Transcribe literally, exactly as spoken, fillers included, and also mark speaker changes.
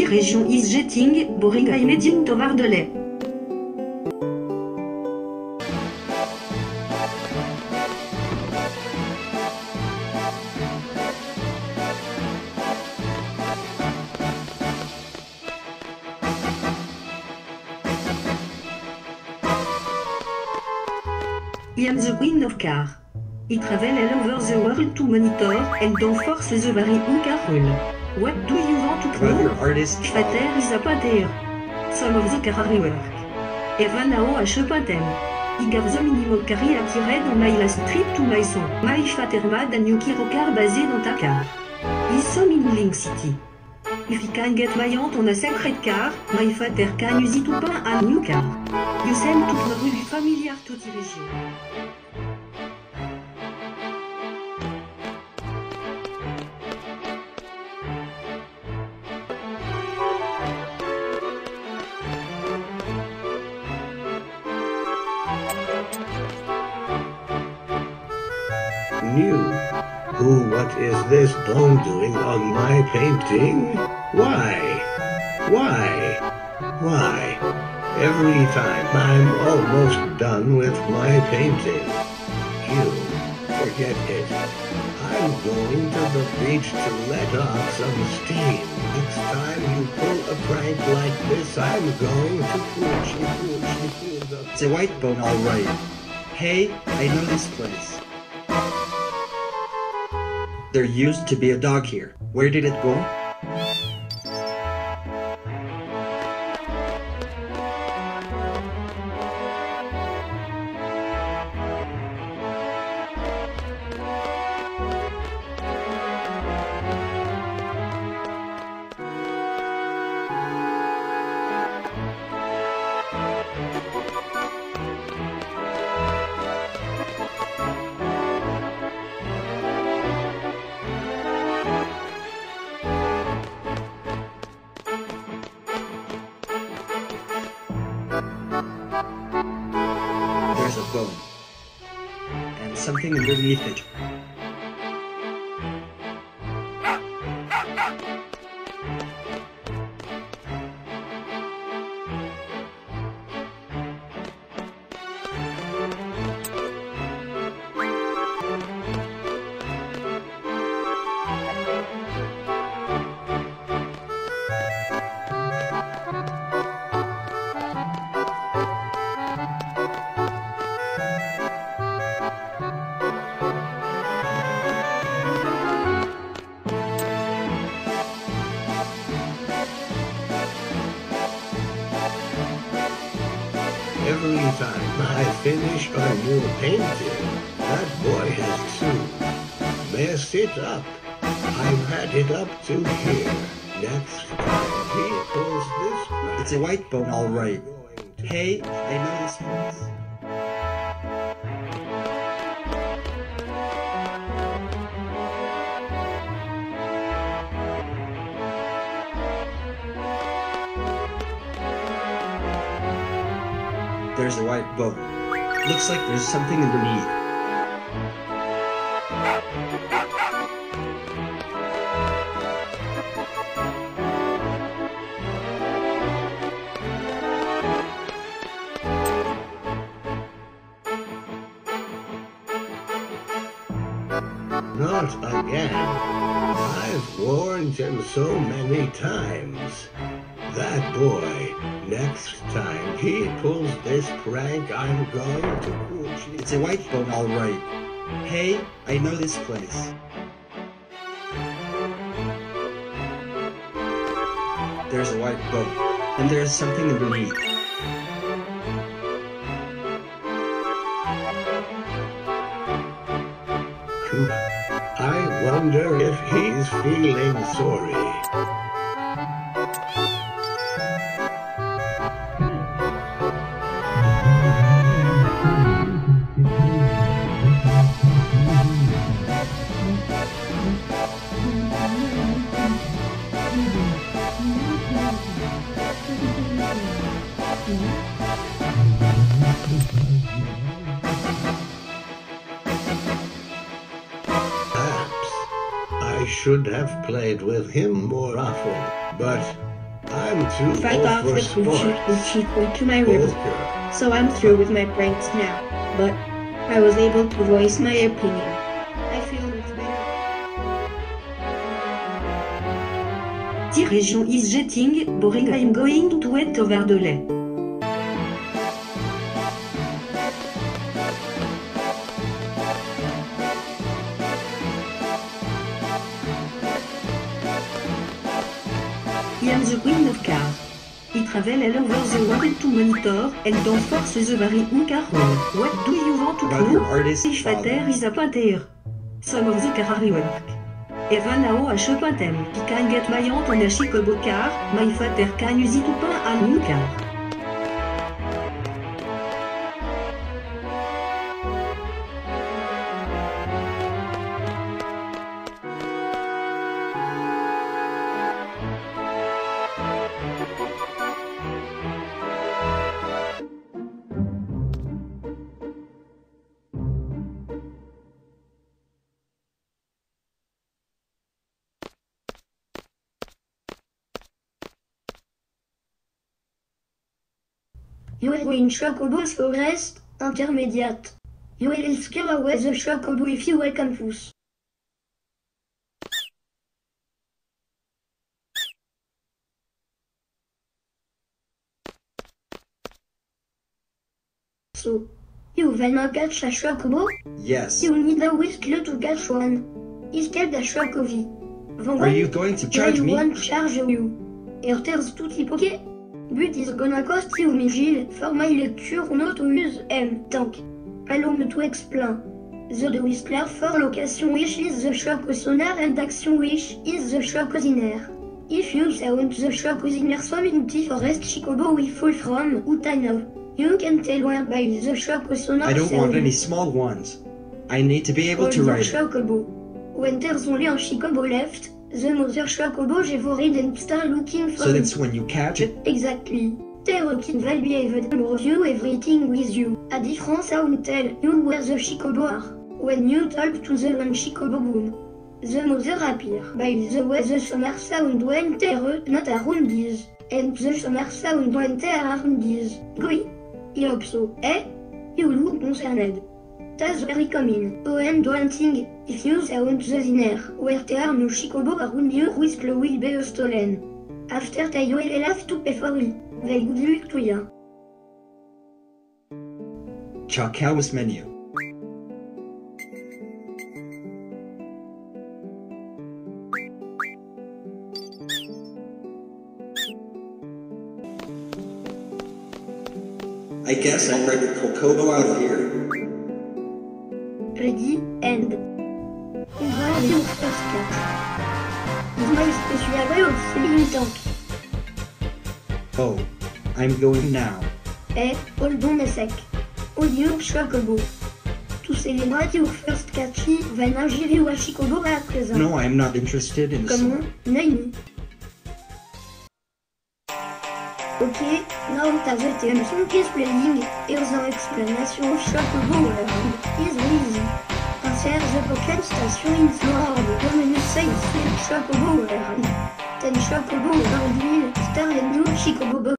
Speaker 1: region is getting boring. I'm heading toward the lake. I am the queen of car. I travel all over the world to monitor and enforce the very car rule. What do you want to prove?
Speaker 2: Artist
Speaker 1: Fater is a pater. Some of the car rework. Even now I shop at them. I gave the minimum carry acquired on my last trip to my son. My fater made a new hero car basé dans ta car. Is some in Link City. If I can get my aunt on a sacred car, my father can use it to buy a new car. You send to the rue familiar to the region.
Speaker 3: New. Who, what is this bone doing on my painting? Why? Why? Why? Every time I'm almost done with my painting. You, forget it. I'm going to the beach to let off some steam. Next time you pull a prank like this, I'm going to pooch you, pooch you, pooch you.
Speaker 2: It's a white bone, all right. Hey, I know this place. There used to be a dog here. Where did it go? There's a bone. And something underneath it.
Speaker 3: Every time I finish a new painting, that boy has to mess it up. I've had it up to here. Next time he pulls this back.
Speaker 2: It's a white bone, all right. Hey, I know this place. There's a white bone. Looks like there's something underneath.
Speaker 3: Not again. I've warned him so many times. That boy, next time he pulls this prank, I'm going to pooch you.
Speaker 2: It's a white bone, all right. Hey, I know this place. There's a white bone, and there's something underneath.
Speaker 3: I wonder if he's feeling sorry. I should have played with him more often, but I'm too
Speaker 4: Fight
Speaker 3: old
Speaker 4: off
Speaker 3: for
Speaker 4: the
Speaker 3: sport.
Speaker 4: Poochie Poochie to my river.
Speaker 3: Polka.
Speaker 4: So I'm through with my pranks now. But I was able to voice my opinion. I feel it's better.
Speaker 1: The region is getting boring. I'm going to wet over the lake. I am the queen of cars. I travel all over the world to monitor and enforce the varying car rule. What do you want to
Speaker 2: About your
Speaker 1: know?
Speaker 2: artist
Speaker 1: Ich
Speaker 2: father.
Speaker 1: fatter is a painter. Some of the car are rework. Even now I shop them. I can get my aunt on a Chicago car. My father can use it to paint a new car.
Speaker 4: You will win Chocobo's Forest, Intermediate. You will scare away the Chocobo if you will confuse. So, you wanna catch a Chocobo?
Speaker 2: Yes.
Speaker 4: You need a whistle to catch one. Is called a Chocovi.
Speaker 2: Are you going to charge me?
Speaker 4: One charge you. Here's tutti poké. But is gonna cost you Migil for my lecture not to use M tank. Allow me to explain. The Whistler for location wish is the shock sonar and action wish is the shock ziner. If you sound the shock ziner community forest Chicobo we fall from Utano, you can tell where by the shock sonar
Speaker 2: I don't
Speaker 4: sound.
Speaker 2: want any small ones. I need to be able
Speaker 4: All
Speaker 2: to
Speaker 4: the
Speaker 2: ride it.
Speaker 4: Chocobo. When there's only a Chicobo left, the mother Chocobo Jevorid and start looking for
Speaker 2: So
Speaker 4: it.
Speaker 2: that's when you catch it?
Speaker 4: Exactly. Terokin will be able to review everything with you. A different sound tell you where the Chicobo are. When you talk to the one Chicobo boom, the mother appear. By the way the sonar sound when terror not around is, and the sonar sound when terror around is. Gui. I hope so. Eh? You look concerned. That's very common. When wanting, if you sound the dinner, where there are no Chicobo around your whistle will be stolen. After that you will have to pay for it. Very good luck to you.
Speaker 2: Chakawas menu. I guess I'll break the Kokobo out of here.
Speaker 4: Ready, end. Voilà your first cat. Is my special way of filling tank.
Speaker 2: Oh, I'm going now.
Speaker 4: Eh, hold on a sec. Hold your Chocobo. To celebrate your first catchy, van agir au Chicobo à présent.
Speaker 2: No, I'm not interested in this.
Speaker 4: Comment? Nani. Okay, now that the theme song is playing, here's our explanation of Chocobo World. It's easy. Insert the pocket station in Florida. The menu says Chocobo World. Then Chocobo World will start a new Chicobo